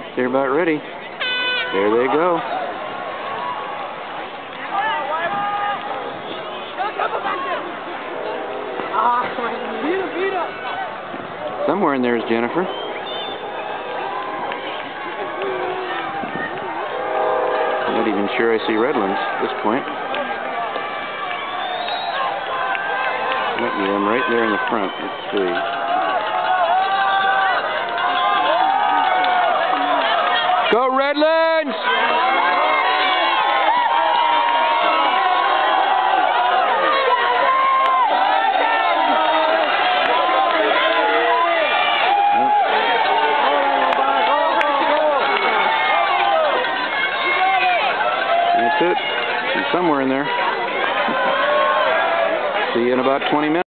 They're about ready. There they go. Somewhere in there is Jennifer. I'm not even sure I see Redlands at this point. Might be them right there in the front. Let's see. Go Redlands! That's it. She's somewhere in there. See you in about 20 minutes.